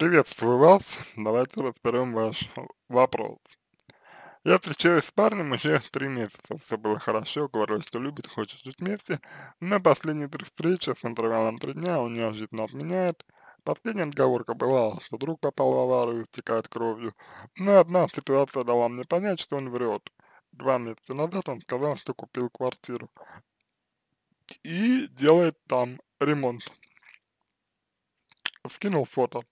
Приветствую вас. Давайте разберем ваш вопрос. Я встречаюсь с парнем уже 3 месяца. Все было хорошо, говорил, что любит, хочет жить вместе. На последние 3 встречи с интервалом 3 дня он неожиданно отменяет. Последняя отговорка была, что друг попал в аварию, истекает кровью. Но одна ситуация дала мне понять, что он врет. 2 месяца назад он сказал, что купил квартиру и делает там ремонт. Скинул фото.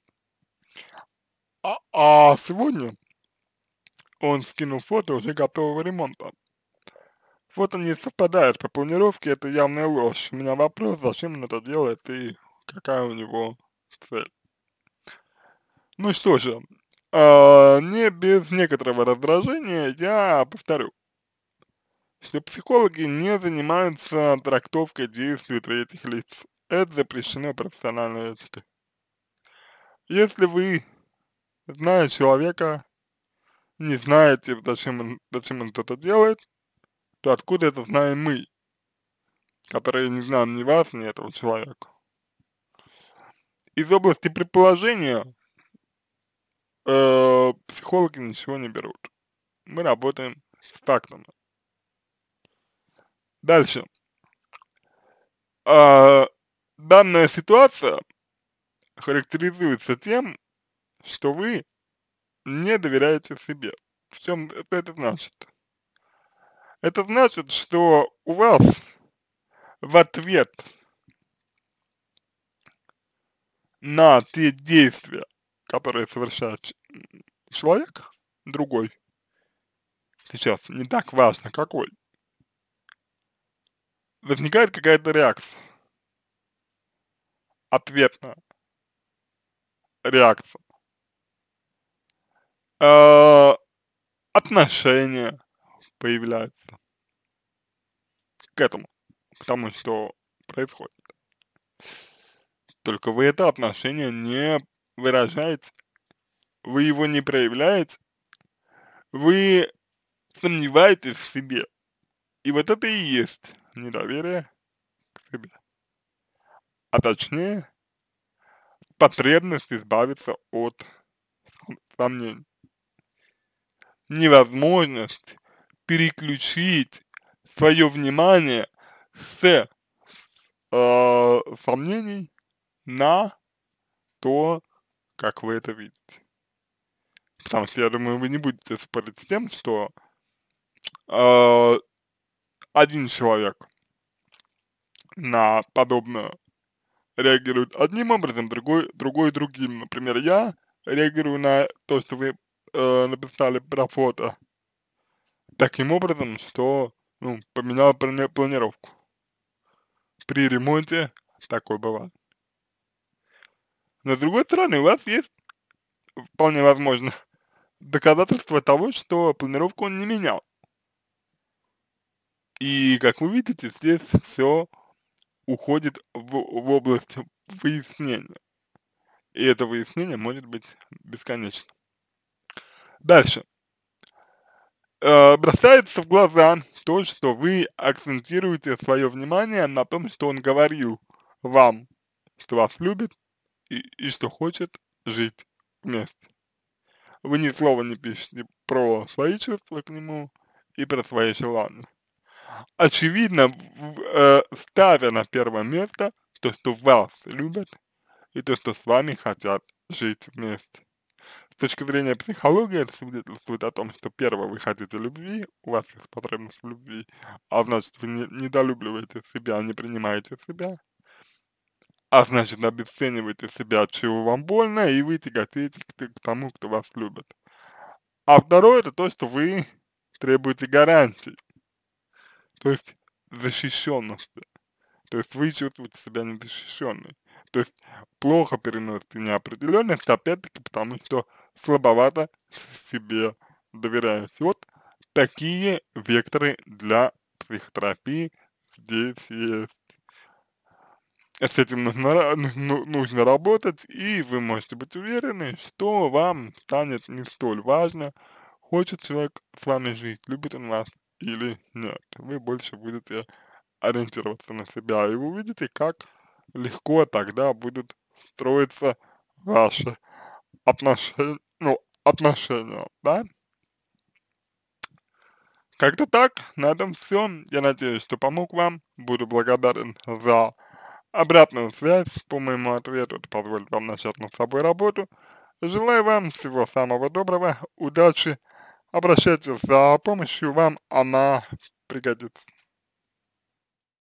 А сегодня он скинул фото уже готового ремонта. Фото не совпадает по планировке, это явная ложь. У меня вопрос, зачем он это делает и какая у него цель. Ну что же, не без некоторого раздражения я повторю, что психологи не занимаются трактовкой действий третьих лиц. Это запрещено профессиональной этикой. Если вы, зная человека, не знаете, зачем он это делает, то откуда это знаем мы, которые не знаем ни вас, ни этого человека. Из области предположения психологи ничего не берут. Мы работаем с фактами. Дальше. А, Данная ситуация характеризуется тем, что вы не доверяете себе. В чем это значит? Это значит, что у вас в ответ на те действия, которые совершает человек, другой, сейчас не так важно какой, возникает какая-то реакция, ответная реакция, э, отношение появляется к этому, к тому, что происходит. Только вы это отношение не выражаете, вы его не проявляете, вы сомневаетесь в себе. И вот это и есть недоверие к себе. А точнее, потребность избавиться от сомнений. Невозможность переключить свое внимание с сомнений на то, как вы это видите. Потому что, я думаю, вы не будете спорить с тем, что э, один человек на подобное реагирует одним образом, другой другим. Например, я реагирую на то, что вы написали про фото, таким образом, что ну, поменял планировку. При ремонте такое бывает. Но с другой стороны, у вас есть, вполне возможно, доказательства того, что планировку он не менял. И, как вы видите, здесь все уходит в область выяснения. И это выяснение может быть бесконечно. Дальше. Бросается в глаза то, что вы акцентируете свое внимание на том, что он говорил вам, что вас любит и что хочет жить вместе. Вы ни слова не пишете про свои чувства к нему и про свои желания. Очевидно, ставя на первое место то, что вас любят, и то, что с вами хотят жить вместе. С точки зрения психологии это свидетельствует о том, что первое, вы хотите любви, у вас есть потребность в любви, а значит вы недолюбливаете себя, не принимаете себя, а значит обесцениваете себя, от чего вам больно, и вы тяготеете к тому, кто вас любит. А второе, это то, что вы требуете гарантий, то есть защищенности. То есть вы чувствуете себя незащищенной. То есть плохо переносите неопределенность, опять-таки потому, что слабовато себе доверяете. Вот такие векторы для психотерапии здесь есть. С этим нужно работать, и вы можете быть уверены, что вам станет не столь важно, хочет человек с вами жить, любит он вас или нет. Вы больше будете ориентироваться на себя, и вы увидите, как легко тогда будут строиться ваши отношения, да? Как-то так, на этом все. Я надеюсь, что помог вам. Буду благодарен за обратную связь по моему ответу. Это позволит вам начать над собой работу. Желаю вам всего самого доброго, удачи. Обращайтесь за помощью, вам она пригодится.